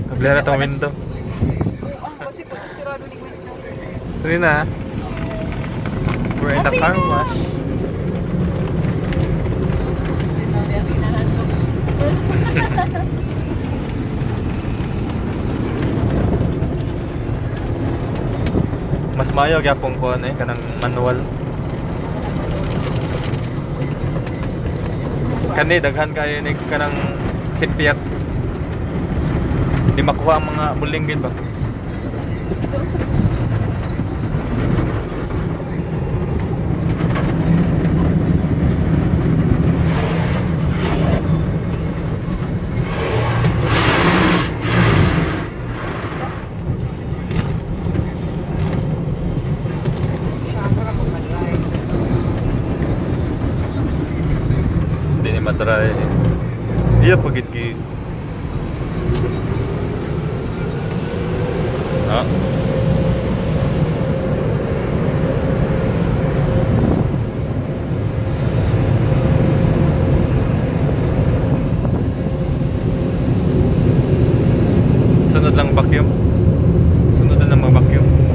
Kablera itong window. Kasi kung sirado ni window. Sorry na. We're in the car wash. Mas maayo gyapon ko kanang manual. Kani daghan kayo ni kanang simpiat. Di makuha ang mga bulinggit ba? Hindi ni matry. Iya pagit-git. Ha? Sunod lang vacuum. Sunod na lang mag-vacuum.